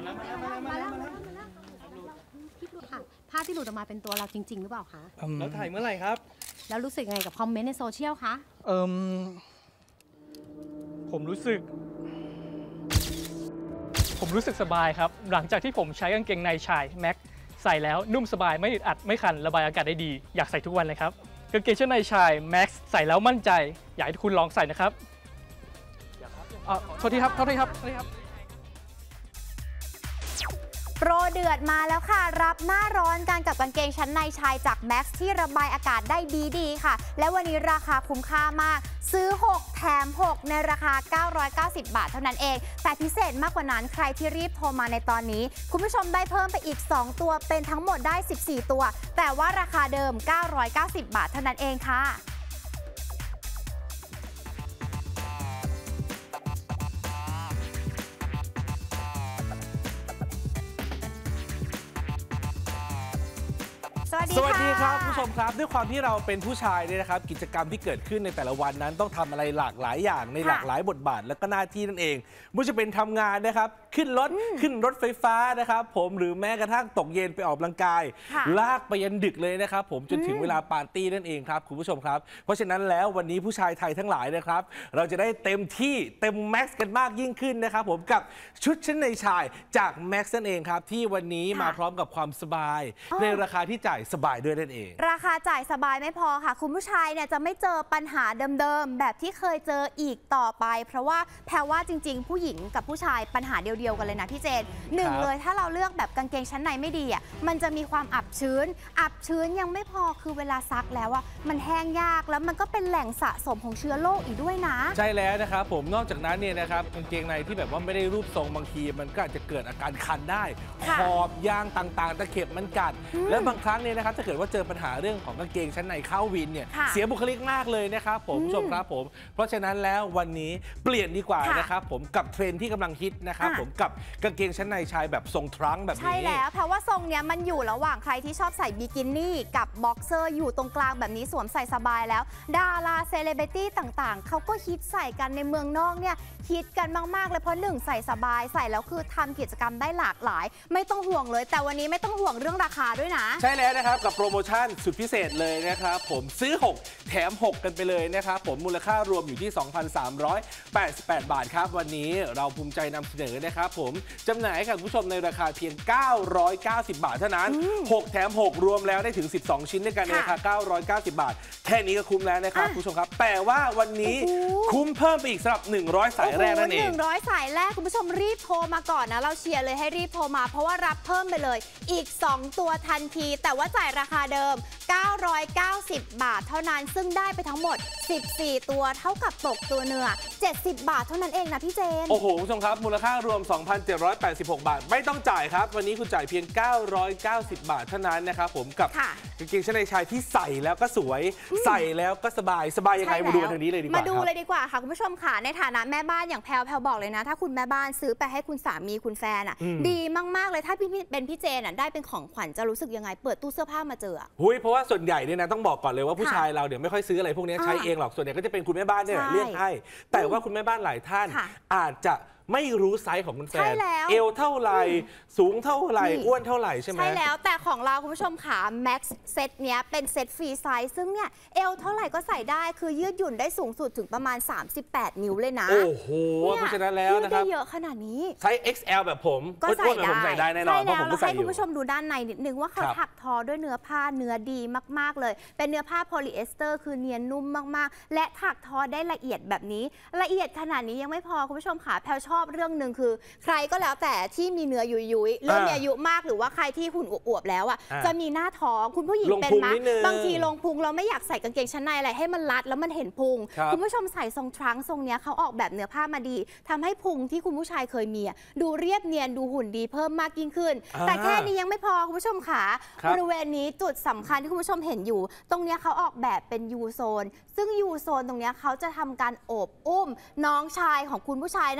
ภาพที่หลุดออกมาเป็นตัวเราจริงๆหรือเปล่าคะแล้วถ่ายเมื่อไหร่ครับแล้วรู้สึกไงกับคอมเมนต์ในโซเชียลคะผมรู้สึกสบายครับหลังจากที่ผมใช้กางเกงในชายแม็กใส่แล้วนุ่มสบายไม่อึดอัดไม่คันระบายอากาศได้ดีอยากใส่ทุกวันเลยครับกางเกงชั้นในชายแม็กใส่แล้วมั่นใจอยากให้คุณลองใส่นะครับโทษทีครับโปรเดือดมาแล้วค่ะรับหน้าร้อนกันกับกางเกงชั้นในชายจาก Max ที่ระบายอากาศได้ดีค่ะ และวันนี้ราคาคุ้มค่ามากซื้อ6แถม6ในราคา990 บาทเท่านั้นเองแต่พิเศษมากกว่านั้นใครที่รีบโทรมาในตอนนี้คุณผู้ชมได้เพิ่มไปอีก2ตัวเป็นทั้งหมดได้14ตัวแต่ว่าราคาเดิม990 บาทเท่านั้นเองค่ะสวัสดีครับผู้ชมครับด้วยความที่เราเป็นผู้ชายเนี่ยนะครับกิจกรรมที่เกิดขึ้นในแต่ละวันนั้นต้องทำอะไรหลากหลายอย่างในหลากหลายบทบาทและก็หน้าที่นั่นเองไม่ว่าจะเป็นทำงานนะครับขึ้นรถไฟฟ้านะครับผมหรือแม้กระทั่งตกเย็นไปออกกำลังกายลากไปยันดึกเลยนะครับผมจนถึงเวลาปาร์ตี้นั่นเองครับคุณผู้ชมครับเพราะฉะนั้นแล้ววันนี้ผู้ชายไทยทั้งหลายนะครับเราจะได้เต็มที่เต็มแม็กซ์กันมากยิ่งขึ้นนะครับผมกับชุดชั้นในชายจากแม็กซ์นั่นเองครับที่วันนี้มาพร้อมกับความสบายในราคาที่จ่ายสบายด้วยนั่นเองราคาจ่ายสบายไม่พอค่ะคุณผู้ชายเนี่ยจะไม่เจอปัญหาเดิมๆแบบที่เคยเจออีกต่อไปเพราะว่าแพรว่าจริงๆผู้หญิงกับผู้ชายปัญหาเดียวๆกันเลยนะพี่เจนหนึ่งเลยถ้าเราเลือกแบบกางเกงชั้นในไม่ดีอ่ะมันจะมีความอับชื้นยังไม่พอคือเวลาซักแล้วอ่ะมันแห้งยากแล้วมันก็เป็นแหล่งสะสมของเชื้อโรคอีกด้วยนะใช่แล้วนะครับผมนอกจากนั้นเนี่ยนะครับกางเกงในที่แบบว่าไม่ได้รูปทรงบางทีมันก็อาจจะเกิดอาการคันได้ขอบยางต่างๆตะเข็บมันกัดและบางครั้งเนี่ยนะครับถ้าเกิดว่าเจอปัญหาเรื่องของกางเกงชั้นในเข้าวินเนี่ยเสียบุคลิกมากเลยนะครับผมผู้ชมครับผมเพราะฉะนั้นแล้ววันนี้เปลี่ยนดีกว่านะครับผมกับเทรนด์ที่กำลังฮิตนะครับผมกับกางเกงชั้นในชายแบบทรงทรังก์แบบนี้ใช่แล้วเพราะว่าทรงเนี้ยมันอยู่ระหว่างใครที่ชอบใส่บิกินี่กับบ็อกเซอร์อยู่ตรงกลางแบบนี้สวมใส่สบายแล้วดาราเซเลบริตี้ต่างๆเขาก็ฮิตใส่กันในเมืองนอกเนี่ยฮิตกันมากๆเลยเพราะหนึ่งใส่สบายใส่แล้วคือทำกิจกรรมได้หลากหลายไม่ต้องห่วงเลยแต่วันนี้ไม่ต้องห่วงเรื่องราคาด้วยนะใช่แล้วนะครับกับโปรโมชั่นสุดพิเศษเลยนะครับผมซื้อ6แถม6กันไปเลยนะครับผมมูลค่ารวมอยู่ที่ 2,388 บาทครับวันนี้เราภูมิใจนำเสนอนะครับผมจำหน่ายให้กับผู้ชมในราคาเพียง990 บาทเท่านั้น6แถม6รวมแล้วได้ถึง12ชิ้นด้วยกันในราคา990 บาทแค่นี้ก็คุ้มแล้วนะครับผู้ชมครับแต่ว่าวันนี้คุ้มเพิ่มไปอีกสำหรับ100สายแรกนั่นเอง 100สายแรกคุณผู้ชมรีบโทรมาก่อนนะเราเชียร์เลยให้รีบโทรมาเพราะว่ารับเพิ่มไปเลยอีก2ตัวทันทีแต่ว่าจ่ายราคาเดิม990 บาทเท่านั้นซึ่งได้ไปทั้งหมด14ตัวเท่ากับตกตัวเนื้อ70 บาทเท่านั้นเองนะพี่เจนโอ้โหผู้ชมครับมูลค่ารวม 2,786 บาทไม่ต้องจ่ายครับวันนี้คุณจ่ายเพียง990 บาทเท่านั้นนะครับผมกับกางเกงชั้นในชายที่ใส่แล้วก็สวยใส่แล้วก็สบายยังไงมาดูกันทางนี้เลยดีกว่ามาดูเลยดีกว่าค่ะคุณผู้ชมค่ะในฐานะแม่บ้านอย่างแพลบอกเลยนะถ้าคุณแม่บ้านซื้อไปให้คุณสามีคุณแฟนอ่ะดีมากๆเลยถ้าเป็นพี่เจนอ่ะได้เป็นของขวัญจะรู้สึกยังไงเปิดตู้เสื้อผ้ามาเจอเพราะว่าส่วนใหญ่เนี่ยนะต้องบอกก่อนเลยว่าผู้ชายเราเดี๋ยวไม่ค่อยซื้ออะไรพวกนี้ใช้เองหรอกส่วนใหญ่ก็จะเป็นคุณแม่บ้านเนี่ยเลือกให้แต่ว่าคุณแม่บ้านหลายท่านอาจจะไม่รู้ไซส์ของคุณแฟนเอวเท่าไหร่สูงเท่าไหร่อ้วนเท่าไหร่ใช่ไหมใช่แล้วแต่ของเราคุณผู้ชมขา Max เซตเนี้ยเป็นเซตฟรีไซส์ซึ่งเนี่ยเอวเท่าไหร่ก็ใส่ได้คือยืดหยุ่นได้สูงสุดถึงประมาณ38 นิ้วเลยนะโอ้โหเพราะฉะนั้นแล้วนะครับได้เยอะขนาดนี้ไซส์ XL แบบผมก็ใส่ได้แน่นอนเพราะผมก็ใส่อยู่ให้คุณผู้ชมดูด้านในนิดนึงว่าเขาถักทอด้วยเนื้อผ้าเนื้อดีมากๆเลยเป็นเนื้อผ้าโพลีเอสเตอร์คือเนียนนุ่มมากๆและถักทอได้ละเอียดแบบนี้ละเอียดขนาดนี้ยังไม่พอคุณผู้ชมขาแพลชอบเรื่องนึงคือใครก็แล้วแต่ที่มีเนื้อยุยเริ่มมีอายุมากหรือว่าใครที่หุ่นอวบๆแล้วอ่ะจะมีหน้าท้องคุณผู้หญิงเป็นมั้ยบางทีลงพุงเราไม่อยากใส่กางเกงชั้นในอะไรให้มันรัดแล้วมันเห็นพุงคุณผู้ชมใส่ทรงทรังก์ทรงเนี้ยเขาออกแบบเนื้อผ้ามาดีทำให้พุงที่คุณผู้ชายเคยมีดูเรียบเนียนดูหุ่นดีเพิ่มมากยิ่งขึ้นแต่แค่นี้ยังไม่พอคุณผู้ชมขาบริเวณนี้จุดสำคัญที่คุณผู้ชมเห็นอยู่ตรงเนี้ยเขาออกแบบเป็นยูโซนซึ่งยูโซนตรงเนี้ยเขาจะทำการโอบอุ้มน้องชายของคุณผู้ชายนั่นเอง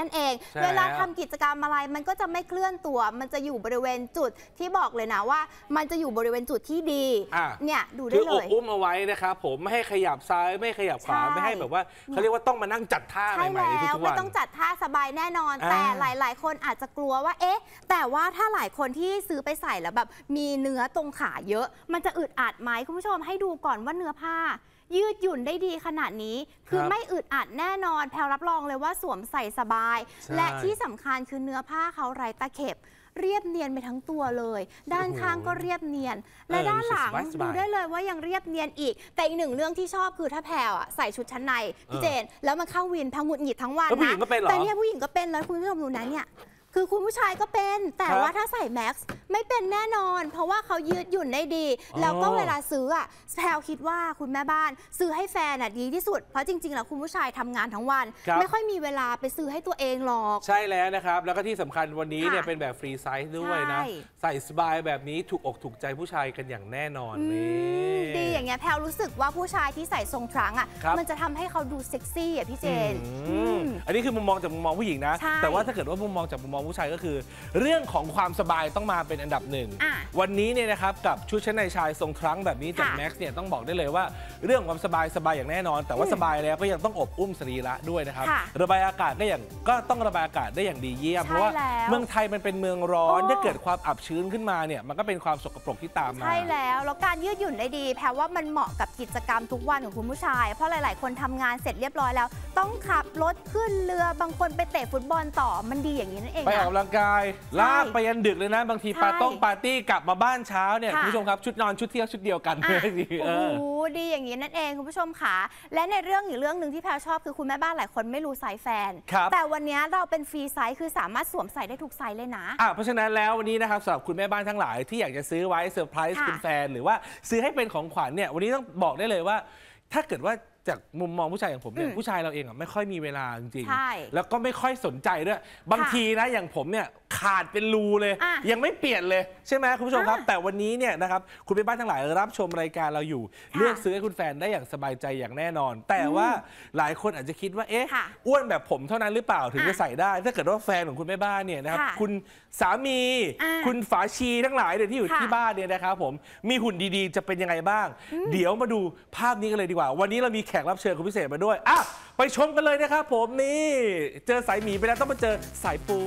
เวลาทำกิจกรรมอะไรมันก็จะไม่เคลื่อนตัวมันจะอยู่บริเวณจุดที่บอกเลยนะว่ามันจะอยู่บริเวณจุดที่ดีเนี่ยดูได้เลยคืออบอุ้มเอาไไว้นะครับผมไม่ให้ขยับซ้ายไม่ขยับขวาไม่ให้แบบว่าเขาเรียกว่าต้องมานั่งจัดท่าใหม่ๆในทุกๆวันไม่ต้องจัดท่าสบายแน่นอนแต่หลายๆคนอาจจะกลัวว่าเอ๊ะแต่ว่าถ้าหลายคนที่ซื้อไปใส่แล้วแบบมีเนื้อตรงขาเยอะมันจะอึดอัดไหมคุณผู้ชมให้ดูก่อนว่าเนื้อผ้ายืดหยุ่นได้ดีขนาดนี้คือไม่อึดอัดแน่นอนแพลรับรองเลยว่าสวมใส่สบายและที่สำคัญคือเนื้อผ้าเขาไร้ตะเข็บเรียบเนียนไปทั้งตัวเลยด้านข้างก็เรียบเนียนและด้านหลังดูได้เลยว่ายังเรียบเนียนอีกแต่อีกหนึ่งเรื่องที่ชอบคือถ้าแพลใส่ชุดชั้นในพี่เจนแล้วมันเข้าวินแพลหงุดหงิดทั้งวันนะแต่เนี่ยผู้หญิงก็เป็นแล้วคุณผู้ชมดูนะเนี่ยคือคุณผู้ชายก็เป็นแต่ว่าถ้าใส่แม็กซ์ไม่เป็นแน่นอนเพราะว่าเขายืดหยุ่นได้ดีแล้วก็เวลาซื้ออ่ะแพลคิดว่าคุณแม่บ้านซื้อให้แฟนดีที่สุดเพราะจริงๆแล้วคุณผู้ชายทำงานทั้งวันไม่ค่อยมีเวลาไปซื้อให้ตัวเองหรอกใช่แล้วนะครับแล้วก็ที่สำคัญวันนี้เนี่ยเป็นแบบฟรีไซส์ด้วยนะใส่สบายแบบนี้ถูกอกถูกใจผู้ชายกันอย่างแน่นอนนี่ดีอย่างเงี้ยแพลรู้สึกว่าผู้ชายที่ใส่ทรงทรังอ่ะมันจะทำให้เขาดูเซ็กซี่อ่ะพี่เจนอันนี้คือมุมมองจากมุมมองผู้หญิงนะแต่ว่าถ้าเกิดว่ามุมมองจากมุมมองผู้ชายก็คือเรื่องของความสบายต้องมาเป็นอันดับหนึ่งวันนี้เนี่ยนะครับกับชุดชั้นในชายทรงทรังแบบนี้จากแม็กซ์เนี่ยต้องบอกได้เลยว่าเรื่องความสบายอย่างแน่นอนแต่ว่าสบายแล้วก็ยังต้องอบอุ้มสรีระด้วยนะครับระบายอากาศก็ต้องระบายอากาศได้อย่างดีเยี่ยมเพราะว่าเมืองไทยมันเป็นเมืองร้อนถ้าเกิดความอับชื้นขึ้นมาเนี่ยมันก็เป็นความสกปรกที่ตามมาใช่แล้วการยืดหยุ่นได้ดีแปลว่ามันเหมาะกับกิจกรรมทุกวันของคุณผู้ชายเพราะหลายๆคนทำงานเสร็จเรียบร้อยแล้วต้องขับรถขึ้นเรือบางคนไปเตะฟุตบอลต่อมันดีอย่างนี้นั่นเองไปออกกำลังกายลากไปยันดึกเลยนะบางทีปาร์ตี้กลับมาบ้านเช้าเนี่ยคุณผู้ชมครับชุดนอนชุดเที่ยวชุดเดียวกันโอ้โหดีอย่างนี้นั่นเองคุณผู้ชมค่ะและในเรื่องอีกเรื่องหนึ่งที่แพลชอบคือคุณแม่บ้านหลายคนไม่รู้ไซส์แฟนแต่วันนี้เราเป็นฟรีไซส์คือสามารถสวมใส่ได้ทุกไซส์เลยนะเพราะฉะนั้นแล้ววันนี้นะครับสำหรับคุณแม่บ้านทั้งหลายที่อยากจะซื้อไว้เซอร์ไพรส์คุณแฟนหรือว่าซื้อให้เป็นของขวัญเนี่ยวันนี้ต้องบอกได้เลยว่าถ้าเกิดว่าจากมุมมองผู้ชายอย่างผมเนี่ยผู้ชายเราเองไม่ค่อยมีเวลาจริงๆแล้วก็ไม่ค่อยสนใจด้วยบางทีนะอย่างผมเนี่ยขาดเป็นรูเลยยังไม่เปลี่ยนเลยใช่ไหมคุณผู้ชมครับแต่วันนี้เนี่ยนะครับคุณแม่บ้านทั้งหลายรับชมรายการเราอยู่เลือกซื้อให้คุณแฟนได้อย่างสบายใจอย่างแน่นอนแต่ว่าหลายคนอาจจะคิดว่าเอ๊ะอ้วนแบบผมเท่านั้นหรือเปล่าถึงจะใส่ได้ถ้าเกิดว่าแฟนของคุณแม่บ้านเนี่ยนะครับคุณสามีคุณฝาชีทั้งหลายเนี่ยที่อยู่ที่บ้านเนี่ยนะครับผมมีหุ่นดีๆจะเป็นยังไงบ้างเดี๋ยวมาดูภาพนี้กันเลยดีกว่าวันนี้เรามีแขกรับเชิญคนพิเศษมาด้วยไปชมกันเลยนะครับผมนี่เจอสายหมีไปแล้วต้องมาเจอสายปู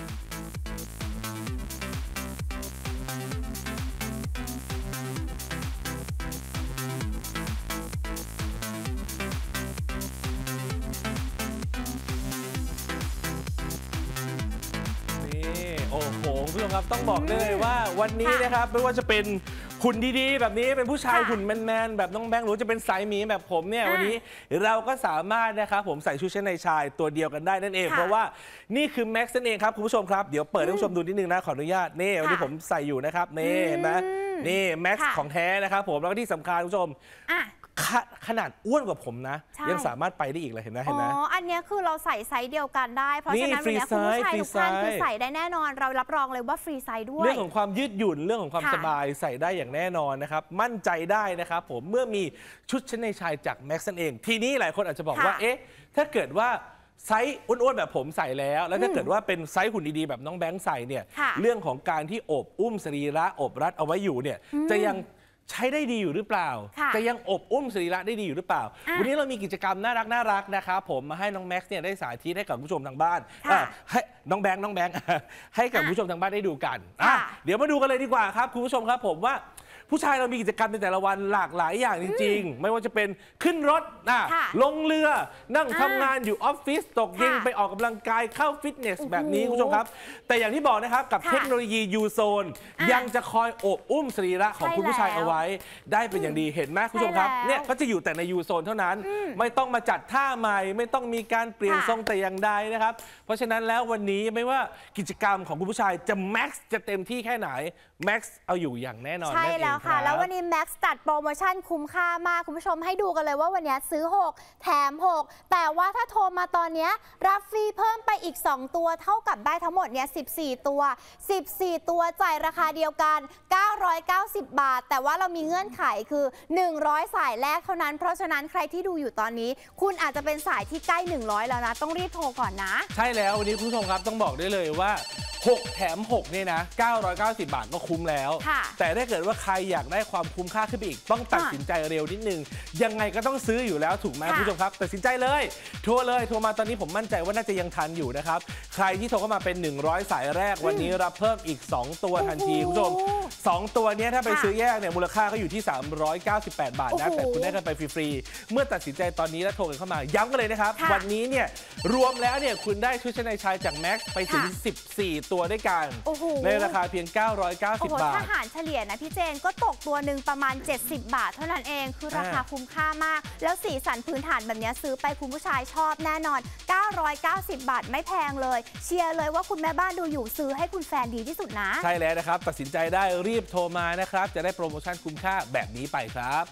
โอ้โหคุณผู้ชมครับต้องบอกเลยว่าวันนี้นะครับไม่ว่าจะเป็นหุ่นดีๆแบบนี้เป็นผู้ชายหุ่นแมนๆแบบน้องแบงค์หรือจะเป็นสายหมีแบบผมเนี่ยวันนี้เราก็สามารถนะครับผมใส่ชุดชั้นในชายตัวเดียวกันได้นั่นเองเพราะว่านี่คือแม็กซ์นั่นเองครับคุณผู้ชมครับเดี๋ยวเปิดให้คุณผู้ชมดูนิดนึงนะขออนุญาตนี่วันนี้ผมใส่อยู่นะครับนี่เห็นไหมนี่แม็กซ์ของแท้นะครับผมแล้วก็ที่สำคัญคุณผู้ชมขนาดอ้วนกว่าผมนะยังสามารถไปได้อีกเลยเห็นไหมอันนี้คือเราใส่ไซส์เดียวกันได้เพราะฉะนั้นวันนี้คุณผู้ชายทุกท่านคือใส่ได้แน่นอนเรารับรองเลยว่าฟรีไซส์ด้วยเรื่องของความยืดหยุ่นเรื่องของความสบายใส่ได้อย่างแน่นอนนะครับมั่นใจได้นะครับผมเมื่อมีชุดชั้นในชายจากแม็กซ์นั่นเองทีนี้หลายคนอาจจะบอกว่าเอ๊ะถ้าเกิดว่าไซส์อ้วนๆแบบผมใส่แล้วถ้าเกิดว่าเป็นไซส์หุ่นดีๆแบบน้องแบงค์ใส่เนี่ยเรื่องของการที่อบอุ้มสรีระอบรัดเอาไว้อยู่เนี่ยจะยังใช้ได้ดีอยู่หรือเปล่าจะยังอบอุ้มสรีระได้ดีอยู่หรือเปล่าวันนี้เรามีกิจกรรมน่ารักนะครับผมมาให้น้องแม็กซ์เนี่ยได้สาธิตให้กับผู้ชมทางบ้านให้น้องแบงค์ให้กับผู้ชมทางบ้านได้ดูกันเดี๋ยวมาดูกันเลยดีกว่าครับคุณผู้ชมครับผมว่าผู้ชายเรามีกิจกรรมในแต่ละวันหลากหลายอย่างจริงๆไม่ว่าจะเป็นขึ้นรถลงเรือนั่งทำงานอยู่ออฟฟิศตกเย็นไปออกกำลังกายเข้าฟิตเนสแบบนี้คุณผู้ชมครับแต่อย่างที่บอกนะครับกับเทคโนโลยียูโซนยังจะคอยอบอุ้มสรีระของคุณผู้ชายเอาไว้ได้เป็นอย่างดีเห็นไหมคุณผู้ชมครับเนี่ยก็จะอยู่แต่ในยูโซนเท่านั้นไม่ต้องมาจัดท่าใหม่ไม่ต้องมีการเปลี่ยนทรงแต่อย่างใดนะครับเพราะฉะนั้นแล้ววันนี้ไม่ว่ากิจกรรมของคุณผู้ชายจะแม็กซ์จะเต็มที่แค่ไหนแม็กซ์เอาอยู่อย่างแน่นอนใช่แล้วแล้วค่ะแล้ววันนี้แม็กซ์จัดโปรโมชั่นคุ้มค่ามากคุณผู้ชมให้ดูกันเลยว่าวันนี้ซื้อ6แถม6แต่ว่าถ้าโทรมาตอนนี้รับฟรีเพิ่มไปอีก2ตัวเท่ากับได้ทั้งหมดเนี่ย14ตัวจ่ายราคาเดียวกัน990 บาทแต่ว่าเรามีเงื่อนไขคือ100สายแรกเท่านั้นเพราะฉะนั้นใครที่ดูอยู่ตอนนี้คุณอาจจะเป็นสายที่ใกล้100แล้วนะต้องรีบโทรก่อนนะใช่แล้ววันนี้คุณผู้ชมครับต้องบอกได้เลยว่า6แถม6เนี่ยนะ990 บาทก็คุ้มแล้วแต่ถ้าเกิดว่าใครอยากได้ความคุ้มค่าขึ้นไปอีกต้องตัดสินใจเร็วนิดนึงยังไงก็ต้องซื้ออยู่แล้วถูกไหมคุณผู้ชมครับตัดสินใจเลยโทรมาตอนนี้ผมมั่นใจว่าน่าจะยังทันอยู่นะครับใครที่โทรเข้ามาเป็น100สายแรกวันนี้รับเพิ่มอีก2ตัวทันทีคุณผู้ชม2ตัวนี้ถ้าไปซื้อแยกเนี่ยมูลค่าก็อยู่ที่398 บาทนะแต่คุณได้กันไปฟรีๆเมื่อตัดสินใจตอนนี้แล้วโทรกันเข้ามาย้ำกันเลยนะครับวันนี้เนี่ยรวมแล้วเนี่ยคุณได้ชุดชั้นในชายจากแม็กซ์ไปถึง14ตัวด้วยกันในราคาเพียง990 บาทถ้าหารเฉลี่ยนะพี่เจนก็ตกตัวหนึ่งประมาณ70 บาทเท่านั้นเองคือราคาคุ้มค่ามากแล้วสีสันพื้นฐานแบบนี้ซื้อไปคุณผู้ชายชอบแน่นอน990 บาทไม่แพงเลยเชียร์เลยว่าคุณแม่บ้านดูอยู่ซื้อให้คุณแฟนดีที่สุดนะใช่แล้วนะครับตัดสินใจได้รีบโทรมานะครับจะได้โปรโมชั่นคุ้มค่าแบบนี้ไปครับ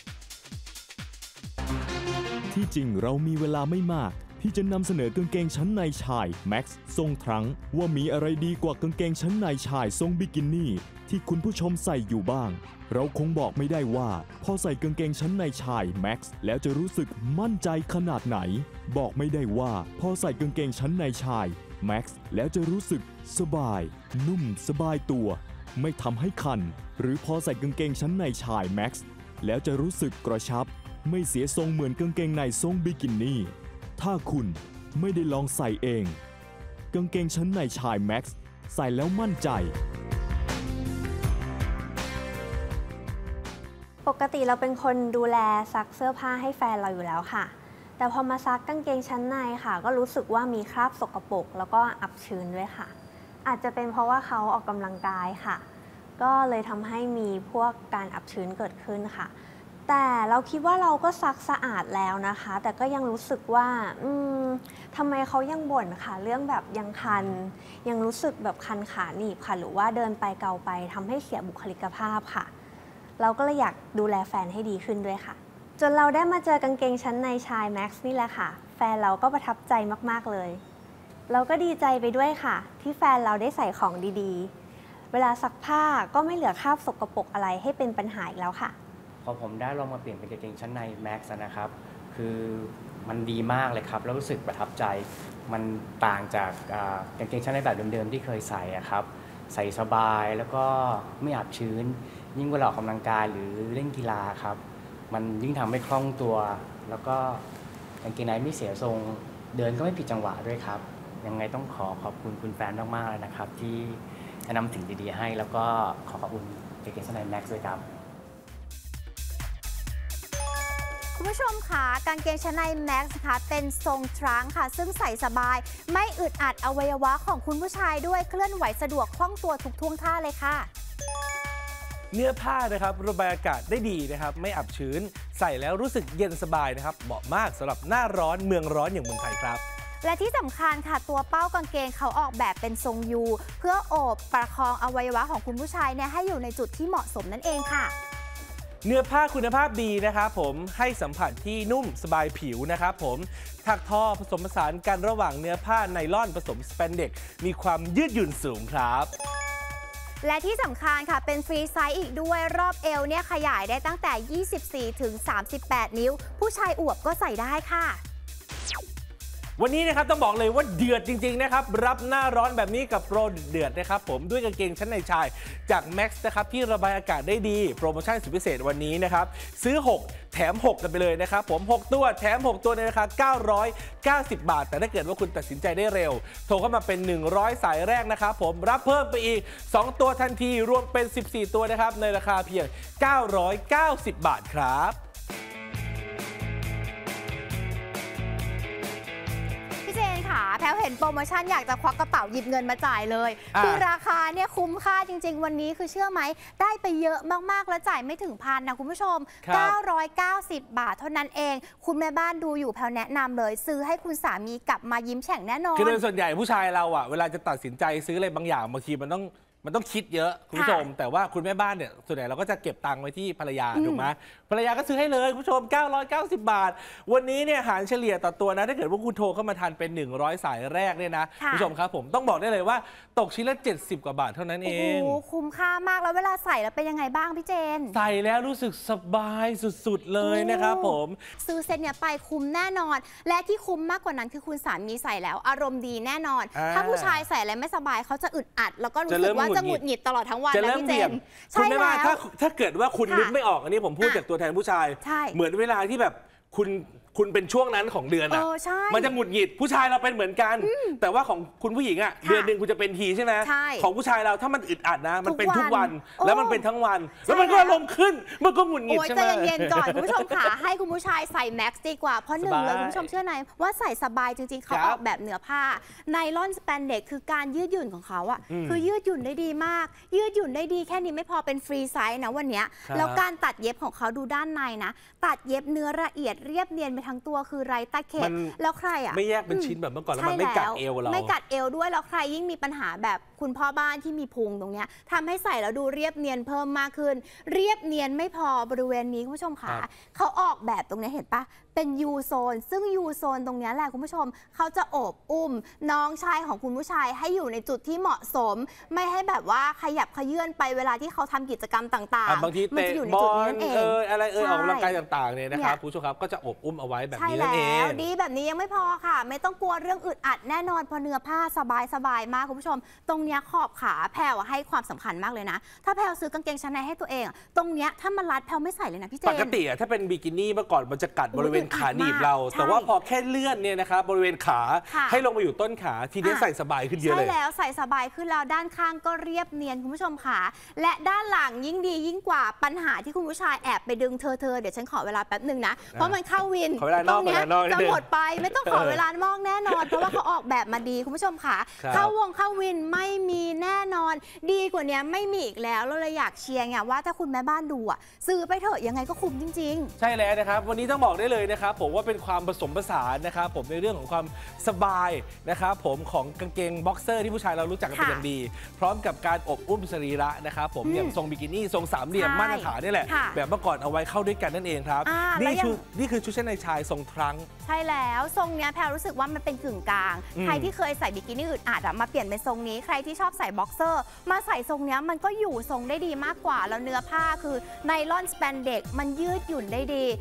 ที่จริงเรามีเวลาไม่มากที่จะนำเสนอกางเกงชั้นในชาย Max ทรงทรังว่ามีอะไรดีกว่ากางเกงชั้นในชายทรงบิกินี่ที่คุณผู้ชมใส่อยู่บ้างเราคงบอกไม่ได้ว่าพอใส่กางเกงชั้นในชาย Max แล้วจะรู้สึกมั่นใจขนาดไหนบอกไม่ได้ว่าพอใส่กางเกงชั้นในชาย Max แล้วจะรู้สึกสบายนุ่มสบายตัวไม่ทำให้คันหรือพอใส่กางเกงชั้นในชาย Max แล้วจะรู้สึกกระชับไม่เสียทรงเหมือนกางเกงในทรงบิกินี่ถ้าคุณไม่ได้ลองใส่เองกางเกงชั้นในชาย Max ใส่แล้วมั่นใจปกติเราเป็นคนดูแลซักเสื้อผ้าให้แฟนเราอยู่แล้วค่ะแต่พอมาซักกางเกงชั้นในค่ะก็รู้สึกว่ามีคราบสกปรกแล้วก็อับชื้นด้วยค่ะอาจจะเป็นเพราะว่าเขาออกกำลังกายค่ะก็เลยทำให้มีพวกการอับชื้นเกิดขึ้นค่ะแต่เราคิดว่าเราก็ซักสะอาดแล้วนะคะแต่ก็ยังรู้สึกว่าทำไมเขายังบ่นค่ะเรื่องแบบยังคันยังรู้สึกแบบคันขาหนีบค่ะหรือว่าเดินไปเกาไปทำให้เสียบุคลิกภาพค่ะเราก็เลยอยากดูแลแฟนให้ดีขึ้นด้วยค่ะจนเราได้มาเจอกางเกงชั้นในชาย Max นี่แหละค่ะแฟนเราก็ประทับใจมากๆเลยเราก็ดีใจไปด้วยค่ะที่แฟนเราได้ใส่ของดีๆเวลาซักผ้าก็ไม่เหลือคราบสกปรกอะไรให้เป็นปัญหาอีกแล้วค่ะพอผมได้ลองมาเปลี่ยนเป็นกางเกงชั้นใน Max นะครับคือมันดีมากเลยครับแล้วรู้สึกประทับใจมันต่างจากกางเกงชั้นในแบบเดิมๆที่เคยใส่ครับใส่สบายแล้วก็ไม่อับชื้นยิ่งเวลาออกกำลังกายหรือเล่นกีฬาครับมันยิ่งทำให้คล่องตัวแล้วก็กางเกงในไม่เสียทรงเดินก็ไม่ผิดจังหวะด้วยครับยังไงต้องขอบคุณคุณแฟนมากๆเลยนะครับที่แนะนำสิ่งดีๆให้แล้วก็ขอบคุณกางเกงชั้นใน Max ด้วยครับคุณผู้ชมค่ะกางเกงชั้นใน Max ค่ะเป็นทรงทรังค่ะซึ่งใส่สบายไม่อึดอัดอวัยวะของคุณผู้ชายด้วยเคลื่อนไหวสะดวกคล่องตัวทุกท่วงท่าเลยค่ะเนื้อผ้านะครับระบายอากาศได้ดีนะครับไม่อับชื้นใส่แล้วรู้สึกเย็นสบายนะครับเหมาะมากสำหรับหน้าร้อนเมืองร้อนอย่างเมืองไทยครับและที่สำคัญค่ะตัวเป้ากางเกงเขาออกแบบเป็นทรงยูเพื่อโอบประคองอวัยวะของคุณผู้ชายเนี่ยให้อยู่ในจุดที่เหมาะสมนั่นเองค่ะเนื้อผ้าคุณภาพดีนะครับผมให้สัมผัสที่นุ่มสบายผิวนะครับผมถักทอผสมผสานกันระหว่างเนื้อผ้าไนล่อนผสมสแปนเด็กมีความยืดหยุ่นสูงครับและที่สำคัญค่ะเป็นฟรีไซส์อีกด้วยรอบเอวเนี่ยขยายได้ตั้งแต่24 ถึง 38 นิ้วผู้ชายอวบก็ใส่ได้ค่ะวันนี้นะครับต้องบอกเลยว่าเดือดจริงๆนะครับรับหน้าร้อนแบบนี้กับโปรเดือดนะครับผมด้วยกางเกงชั้นในชายจาก Max นะครับที่ระบายอากาศได้ดีโปรโมชั่นสุดพิเศษวันนี้นะครับซื้อ6แถม6กันไปเลยนะครับผม6ตัวแถม6ตัวในราคา990 บาทแต่ถ้าเกิดว่าคุณตัดสินใจได้เร็วโทรเข้ามาเป็น100สายแรกนะครับผมรับเพิ่มไปอีก2ตัวทันทีรวมเป็น14ตัวนะครับในราคาเพียง990 บาทครับแพลวเห็นโปรโมชั่นอยากจะควักกระเป๋าหยิบเงินมาจ่ายเลยคือราคาเนี่ยคุ้มค่าจริงๆวันนี้คือเชื่อไหมได้ไปเยอะมากๆแล้วจ่ายไม่ถึงพันนะคุณผู้ชม990 บาทเท่านั้นเองคุณแม่บ้านดูอยู่แพลวแนะนำเลยซื้อให้คุณสามีกลับมายิ้มแฉ่งแน่นอนคือโดยส่วนใหญ่ผู้ชายเราอะเวลาจะตัดสินใจซื้ออะไรบางอย่างบางทีมันต้องมันต้องคิดเยอะคุณผู้ชมแต่ว่าคุณแม่บ้านเนี่ยส่วนใหญ่เราก็จะเก็บตังค์ไว้ที่ภรรยาถูกไหมภรรยาก็ซื้อให้เลยคุณผู้ชม990 บาทวันนี้เนี่ยหารเฉลี่ยต่อตัวนะถ้าเกิดว่าคุณโทรเข้ามาทันเป็น100สายแรกเนี่ยนะคุณผู้ชมครับผมต้องบอกได้เลยว่าตกชิ้นละ70 กว่าบาทเท่านั้นเองโอ้โหคุ้มค่ามากแล้วเวลาใส่แล้วเป็นยังไงบ้างพี่เจนใส่แล้วรู้สึกสบายสุดๆเลยนะครับผมซื้อเซ็ตเนี่ยไปคุ้มแน่นอนและที่คุ้มมากกว่านั้นคือคุณสามีใส่แล้วอารมณ์ดีแน่นอนถ้าผู้ชายใส่อะไรไม่สบายเขาจะอึดอัดแล้วก็รู้สึกว่าจะหงุดหงิดตลอดทั้งวันนะพี่เจนใช่แล้วถ้าเกิดว่าคุณนึกไม่ออกอันนี้ผมพูดจากตัวแทนผู้ชายเหมือนเวลาที่แบบคุณเป็นช่วงนั้นของเดือนอ่ะมันจะหงุดหงิดผู้ชายเราเป็นเหมือนกันแต่ว่าของคุณผู้หญิงอ่ะเดือนหนึ่งคุณจะเป็นทีใช่ไหมของผู้ชายเราถ้ามันอึดอัดนะมันเป็นทุกวันแล้วมันเป็นทั้งวันแล้วมันก็อารมณ์ขึ้นมันก็หงุดหงิดใช่ไหมใจเย็นๆก่อนคุณผู้ชมค่ะให้คุณผู้ชายใส่แม็กซ์ดีกว่าเพราะหนึ่งเลยคุณผู้ชมเชื่อไหมว่าใส่สบายจริงๆเขาออกแบบเนื้อผ้าไนลอนสแปนเด็กคือการยืดหยุ่นของเขาอ่ะคือยืดหยุ่นได้ดีมากยืดหยุ่นได้ดีแค่นี้ไม่พอเป็นฟรีไซส์นะวันนี้แล้วการตัดเย็บของเขาดูด้านในนะตัดเย็บเนื้อละเอียดเรียบเนียนไปทั้งตัวคือไรตะเข็บแล้วใครอ่ะไม่แยกเป็นชิ้นแบบเมื่อก่อนแล้วมันไม่กัดเอวเราไม่กัดเอวด้วยแล้วใครยิ่งมีปัญหาแบบคุณพ่อบ้านที่มีพุงตรงเนี้ยทำให้ใส่แล้วดูเรียบเนียนเพิ่มมากขึ้นเรียบเนียนไม่พอบริเวณนี้คุณผู้ชมค่ะเขาออกแบบตรงนี้เห็นปะเป็นยูโซนซึ่งยูโซนตรงนี้แหละคุณผู้ชมเขาจะโอบอุ้มน้องชายของคุณผู้ชายให้อยู่ในจุดที่เหมาะสมไม่ให้แบบว่าขยับขยื่นไปเวลาที่เขาทำกิจกรรมต่างๆบางทีเตะบอลอะไรออกกำลังกายต่างๆเนี่ยนะครับคุณผู้ชมครับก็จะโอบอุ้มเอาไว้แบบนี้นั่นเองดีแบบนี้ยังไม่พอค่ะไม่ต้องกลัวเรื่องอึดอัดแน่นอนเพราะเนื้อผ้าสบายมากคุณผู้ชมตรงเนี้ยขอบขาแพรวให้ความสำคัญมากเลยนะถ้าแพรวซื้อกางเกงชั้นในให้ตัวเองตรงเนี้ยถ้ามันรัดแพรวไม่ใส่เลยนะพี่เจนปกติถ้าเป็นบิกินี่เมื่อก่อนมันจะกัดบริเวณขาหนีบเราแต่ว่าพอแค่เลื่อนเนี่ยนะครับบริเวณขาให้ลงมาอยู่ต้นขาทีนี้ใส่สบายขึ้นเยอะเลยใช่แล้วใส่สบายขึ้นแล้วด้านข้างก็เรียบเนียนคุณผู้ชมค่ะและด้านหลังยิ่งดียิ่งกว่าปัญหาที่คุณผู้ชายแอบไปดึงเธอเดี๋ยวฉันขอเวลาแป๊บหนึ่งนะเพราะมันเข้าวินตรงนี้จะหมดไปไม่ต้องขอเวลามอกแน่นอนเพราะว่าเขาออกแบบมาดีคุณผู้ชมค่ะเข้าวินไม่มีแน่นอนดีกว่านี้ไม่มีอีกแล้วเราเลยอยากเชียร์ไงว่าถ้าคุณแม่บ้านดูอ่ะซื้อไปเถอะยังไงก็คุ้มจริงๆใช่แล้วนะครับวันนี้ต้องบอกได้เลยนะครับผมว่าเป็นความผสมผสานนะครับผมในเรื่องของความสบายนะครับผมของกางเกงบ็อกเซอร์ที่ผู้ชายเรารู้จักกันเป็นอย่างดีพร้อมกับการอบอุ้มสรีระนะครับผมอย่างทรงบิกินี่ทรงสามเหลี่ยมมาตรฐานนี่แหละแบบเมื่อก่อนเอาไว้เข้าด้วยกันนั่นเองครับนี่คือชุดชั้นในชายทรงทรังใช่แล้วทรงเนี้ยแพรรู้สึกว่ามันเป็นกึ่งกลางใครที่เคยใส่บิกินี่อึดอัดมาเปลี่ยนเป็นทรงนี้ใครที่ชอบใส่บ็อกเซอร์มาใส่ทรงเนี้ยมันก็อยู่ทรงได้ดีมากกว่าแล้วเนื้อผ้าคือไนลอนสแปนเด็กมันยืดหยุ่นได้ดี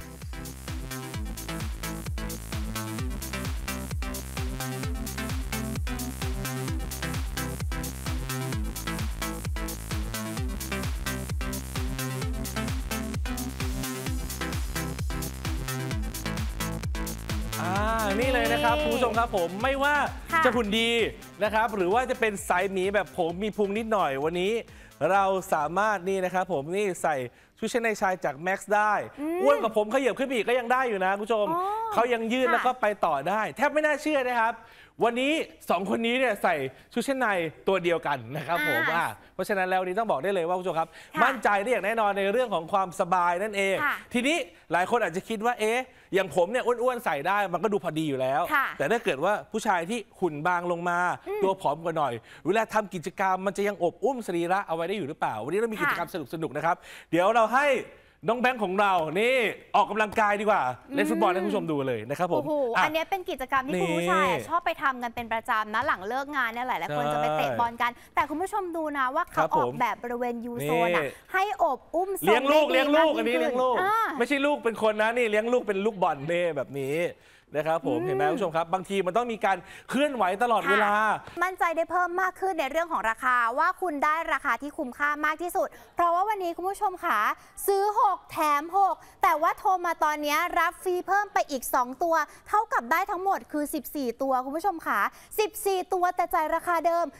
นี่เลยนะครับคุณผู้ชมครับผมไม่ว่าจะหุ่นดีนะครับหรือว่าจะเป็นสายหมีแบบผมมีพุงนิดหน่อยวันนี้เราสามารถนี่นะครับผมนี่ใส่ชุดชั้นในชายจาก Max ได้อ้วนกับผมขยับขึ้นไปอีกก็ยังได้อยู่นะคุณผู้ชมเขายังยืดแล้วก็ไปต่อได้แทบไม่น่าเชื่อนะครับวันนี้2คนนี้เนี่ยใส่ชุดชั้นในตัวเดียวกันนะครับผมเพราะฉะนั้นแล้วนี้ต้องบอกได้เลยว่าคุณผู้ชมครับมั่นใจได้อย่างแน่นอนในเรื่องของความสบายนั่นเองทีนี้หลายคนอาจจะคิดว่าอย่างผมเนี่ยอ้วนๆใส่ได้มันก็ดูพอดีอยู่แล้วแต่ถ้าเกิดว่าผู้ชายที่หุ่นบางลงมาตัวผอมกว่าหน่อยเวลาทำกิจกรรมมันจะยังอบอุ้มสรีระเอาไว้ได้อยู่หรือเปล่าวันนี้เรามีกิจกรรมสนุกๆนะครับเดี๋ยวเราให้น้องแบงค์ของเรานี่ออกกำลังกายดีกว่าเล่นฟุตบอลให้คุณผู้ชมดูเลยนะครับผมอันนี้เป็นกิจกรรมที่คุณผู้ชายชอบไปทำกันเป็นประจำนะหลังเลิกงานเนี่ยหลายคนจะไปเตะบอลกันแต่คุณผู้ชมดูนะว่าเขาออกแบบบริเวณยูโซนให้อบอุ้มเลี้ยงลูกอันนี้เลี้ยงลูกไม่ใช่ลูกเป็นคนนะนี่เลี้ยงลูกเป็นลูกบอลเน่แบบนี้นะครับผมเห็นไหมคุณผู้ชมครับบางทีมันต้องมีการเคลื่อนไหวตลอดเวลามั่นใจได้เพิ่มมากขึ้นในเรื่องของราคาว่าคุณได้ราคาที่คุ้มค่ามากที่สุดเพราะว่าวันนี้คุณผู้ชมค่ะซื้อ6แถม6แต่ว่าโทรมาตอนนี้รับฟรีเพิ่มไปอีก2ตัวเท่ากับได้ทั้งหมดคือ14ตัวคุณผู้ชมค่ะ14ตัวแต่จ่ายราคาเดิม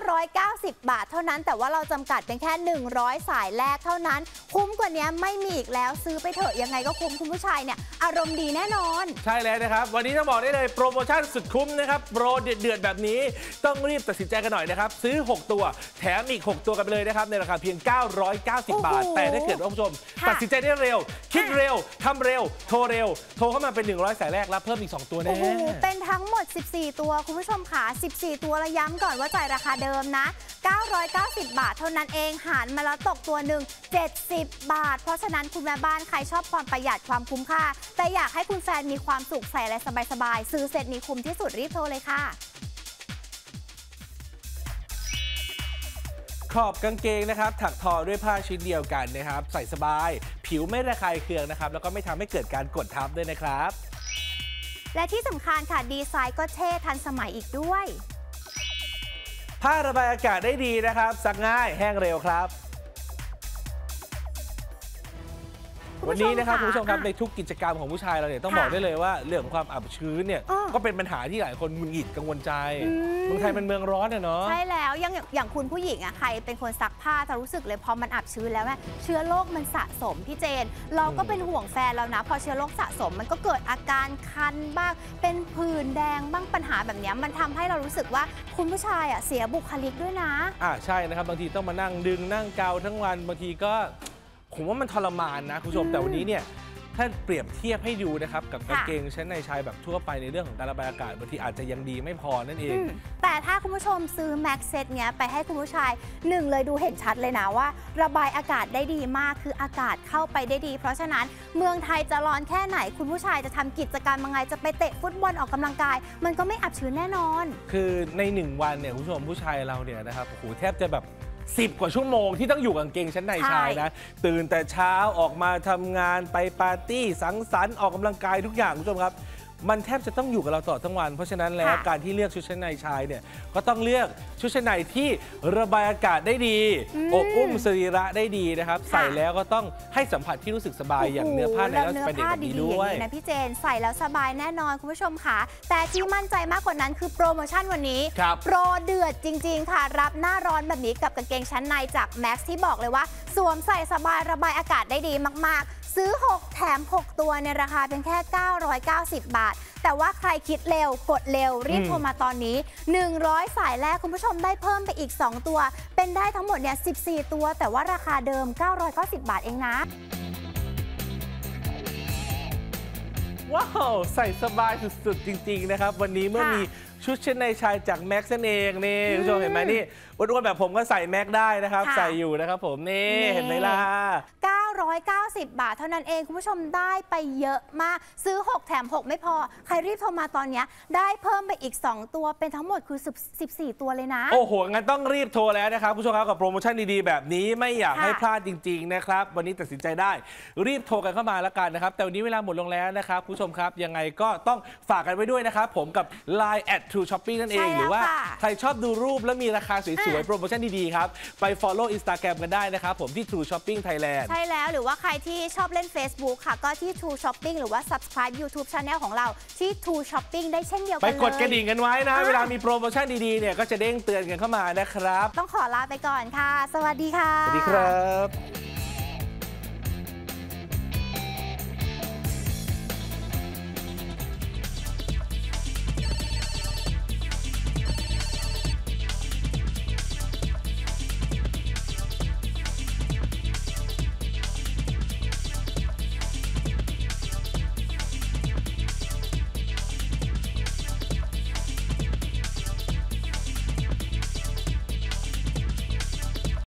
990 บาทเท่านั้นแต่ว่าเราจำกัดเป็นแค่100สายแรกเท่านั้นคุ้มกว่านี้ไม่มีอีกแล้วซื้อไปเถอะยังไงก็คุ้มคุณผู้ชายเนี่ยอารมณ์ดีแน่นอนใช่แล้วนะครับวันนี้ต้องบอกได้เลยโปรโมชั่นสุดคุ้มนะครับโปรเดือดแบบนี้ต้องรีบตัดสินใจกันหน่อยนะครับซื้อ6ตัวแถมอีก6ตัวกันไปเลยนะครับในราคาเพียง990 บาทแต่ถ้าเกิดว่าผู้ชมตัดสินใจได้เร็วคิดเร็วทำเร็วโทรเร็วโทรเข้ามาเป็น100สายแรกรับเพิ่มอีก2ตัวแน่เป็นทั้งหมด14ตัวคุณผู้ชมค่ะ14ตัวแล้วย้ำก่อนว่าจ่ายราคาเดิมนะ 990 บาทเท่านั้นเองหารมาแล้วตกตัวหนึ่ง70 บาทเพราะฉะนั้นคุณแม่บ้านใครชอบความประหยัดความคุ้มค่าแต่อยากให้คุณแฟนมีความสุขใส่อะไรสบายๆซื้อเซตนี้คุ้มที่สุดรีบโทรเลยค่ะขอบกางเกงนะครับถักทอด้วยผ้าชิ้นเดียวกันนะครับใส่สบายผิวไม่ระคายเคืองนะครับแล้วก็ไม่ทำให้เกิดการกดทับด้วยนะครับและที่สำคัญค่ะดีไซน์ก็เท่ทันสมัยอีกด้วยผ้าระบายอากาศได้ดีนะครับซักง่ายแห้งเร็วครับวันนี้นะครับคุณผู้ชมครับในทุกกิจกรรมของผู้ชายเราเนี่ยต้องบอกได้เลยว่าเรื่องของความอับชื้นเนี่ยก็เป็นปัญหาที่หลายคนหงุดหงิดกังวลใจเมืองไทยเป็นเมืองร้อนเนาะใช่แล้วอย่างคุณผู้หญิงอ่ะใครเป็นคนซักผ้าจะรู้สึกเลยพอมันอับชื้นแล้วเนี่ยเชื้อโรคมันสะสมพี่เจนเราก็เป็นห่วงแฟนเรานะพอเชื้อโรคสะสมมันก็เกิดอาการคันบ้างเป็นผื่นแดงบ้างปัญหาแบบนี้มันทำให้เรารู้สึกว่าคุณผู้ชายอ่ะเสียบุคลิกด้วยนะใช่นะครับบางทีต้องมานั่งดึงนั่งเกาทั้งวันบางทีก็ผมว่ามันทรมานนะคุณผู้ชมแต่วันนี้เนี่ยถ้าเปรียบเทียบให้ดูนะครับกับกางเกงชั้นในชายแบบทั่วไปในเรื่องของการระบายอากาศบางทีอาจจะยังดีไม่พอนั่นเองแต่ถ้าคุณผู้ชมซื้อแม็กเซตเนี้ยไปให้คุณผู้ชายหนึ่งเลยดูเห็นชัดเลยนะว่าระบายอากาศได้ดีมากคืออากาศเข้าไปได้ดีเพราะฉะนั้นเมืองไทยจะร้อนแค่ไหนคุณผู้ชายจะทำกิจกรรมยังไงจะไปเตะฟุตบอลออกกำลังกายมันก็ไม่อับชื้นแน่นอนคือใน1 วันเนี่ยคุณผู้ชมผู้ชายเราเนี่ยนะครับโอ้โหแทบจะแบบ10 กว่าชั่วโมงที่ต้องอยู่กางเกงชั้นในชายนะตื่นแต่เช้าออกมาทำงานไปปาร์ตี้สังสรรค์ออกกำลังกายทุกอย่างคุณผู้ชมครับมันแทบจะต้องอยู่กับเราตลอดทั้งวันเพราะฉะนั้นแล้วการที่เลือกชุดชั้นในชายเนี่ยก็ต้องเลือกชุดชั้นในที่ระบายอากาศได้ดีอบอุ้มสรีระได้ดีนะครับใส่แล้วก็ต้องให้สัมผัสที่รู้สึกสบายอย่างเนื้อผ้าในแล้วเป็นเด็กแบบนี้ด้วยนะพี่เจนใส่แล้วสบายแน่นอนคุณผู้ชมค่ะแต่ที่มั่นใจมากกว่านั้นคือโปรโมชั่นวันนี้โปรเดือดจริงๆค่ะรับหน้าร้อนแบบนี้กับกางเกงชั้นในจาก Max ที่บอกเลยว่าสวมใส่สบายระบายอากาศได้ดีมากๆซื้อ6แถม6ตัวในราคาเพียงแค่990 บาทแต่ว่าใครคิดเร็วกดเร็วรีบโทรมาตอนนี้100สายแรกคุณผู้ชมได้เพิ่มไปอีก2ตัวเป็นได้ทั้งหมดเนี่ย14ตัวแต่ว่าราคาเดิม990 บาทเองนะว้าวใส่สบายสุดๆจริงๆนะครับวันนี้เมื่อมีชุดชั้นในชายจากแม็กซ์นั่นเองนี่คุณผู้ชมเห็นไหมนี่อ้วนๆแบบผมก็ใส่แม็กได้นะครับใส่อยู่นะครับผมนี่เห็นไหมล่ะ 990 บาทเท่านั้นเองคุณผู้ชมได้ไปเยอะมากซื้อ6แถม6ไม่พอใครรีบโทรมาตอนนี้ได้เพิ่มไปอีก2ตัวเป็นทั้งหมดคือ14ตัวเลยนะโอ้โหงั้นต้องรีบโทรแล้วนะครับผู้ชมครับกับโปรโมชั่นดีๆแบบนี้ไม่อยากให้พลาดจริงๆนะครับวันนี้ตัดสินใจได้รีบโทรกันเข้ามาแล้วกันนะครับแต่วันนี้เวลาหมดลงแล้วนะครับผู้ชมครับยังไงก็ต้องฝากกันไว้ด้วยนะครับผมกับ Line @True Shopping นั่นเองหรือว่าใครชอบดูรูปแล้วมีราคาสวยๆโปรโมชั่นดีๆครับไป follow Instagram กันได้นะครับผมที่ True Shopping Thailand ใช่แล้วหรือว่าใครที่ชอบเล่น Facebook ค่ะก็ที่ True Shopping หรือว่า subscribe YouTube Channel ของเราที่ True Shopping ได้เช่นเดียวกันเลยไปกดกระดิ่งกันไว้นะเวลามีโปรโมชั่นดีๆเนี่ยก็จะเด้งเตือนกันเข้ามานะครับต้องขอลาไปก่อนค่ะสวัสดีค่ะสวัสดีครับ